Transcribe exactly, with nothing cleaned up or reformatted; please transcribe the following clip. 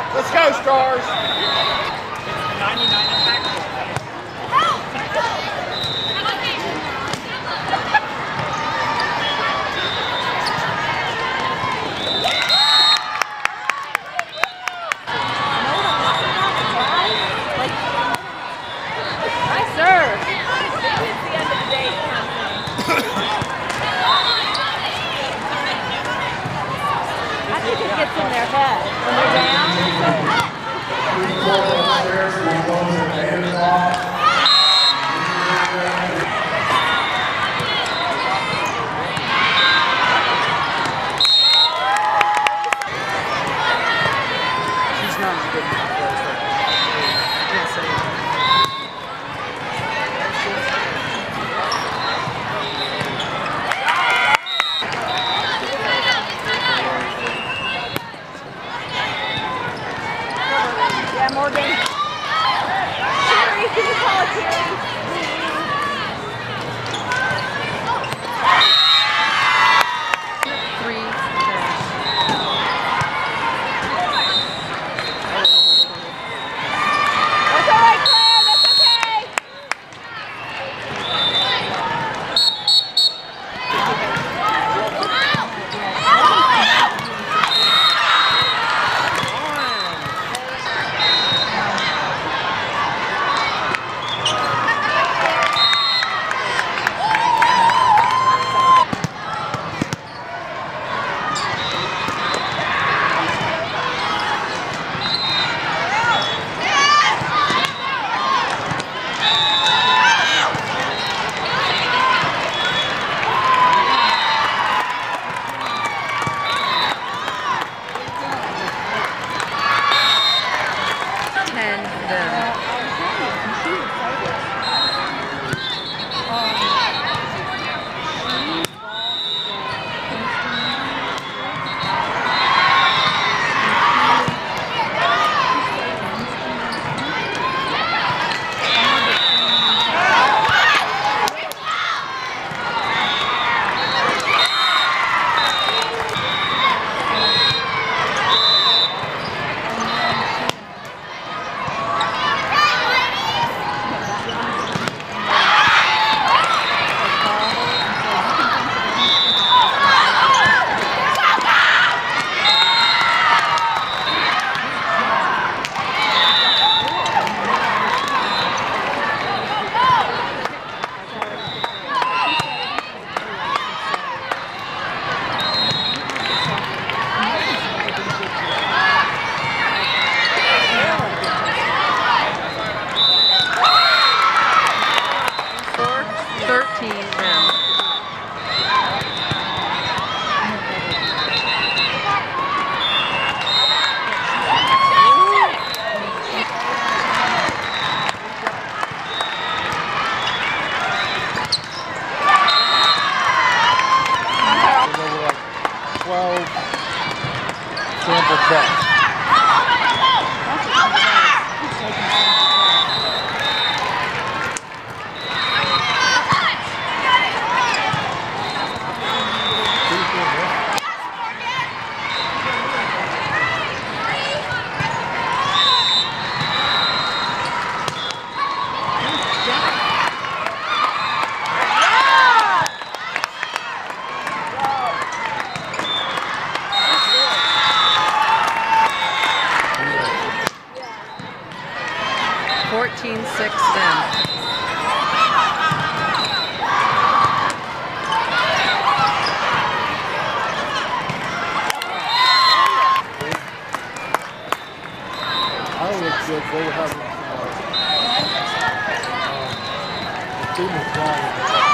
Let's go, Stars. ninety-nine attack. Nice serve. Maybe it's the end of the day. I think it gets in their head when they're down. She's not good enough. Can't say that. Yeah, Morgan. Terry, can you call it Terry? Three. That's all right, Claire. That's okay. Ten. Then. Thirteen. Then. twelve sample sets. Fourteen. Six. Then. I don't think they were having uh, the team was wrong.